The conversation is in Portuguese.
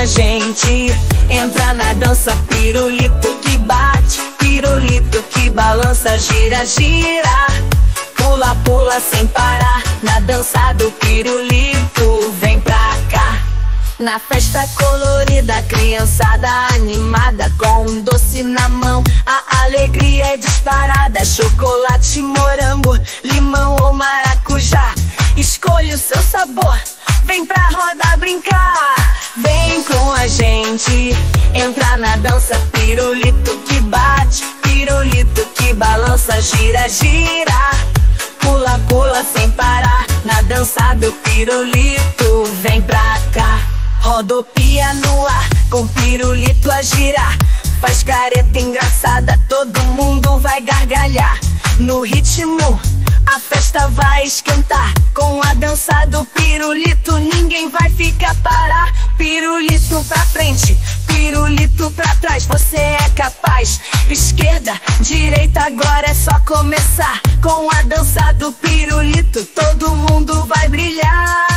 a gente. Entra na dança, pirulito que bate, pirulito que balança, gira, gira. Pula, pula sem parar, na dança do pirulito, vem pra cá. Na festa colorida, criançada animada, com um doce na mão, a alegria é disparada. Chocolate, morango, limão ou maracujá, escolha o seu sabor, vem pra roda brincar. Vem com a gente, entra na dança, pirulito que bate, pirulito que balança, gira, gira. Pula, pula sem parar, na dança do pirulito, vem pra cá. Rodopia no ar, com pirulito a girar, faz careta engraçada, todo mundo vai gargalhar. No ritmo, a festa vai esquentar, com a dança do pirulito, ninguém vai ficar parar. Pirulito pra frente, pirulito pra trás, você é capaz. Esquerda, direita, agora é só começar. Com a dança do pirulito, todo mundo vai brilhar.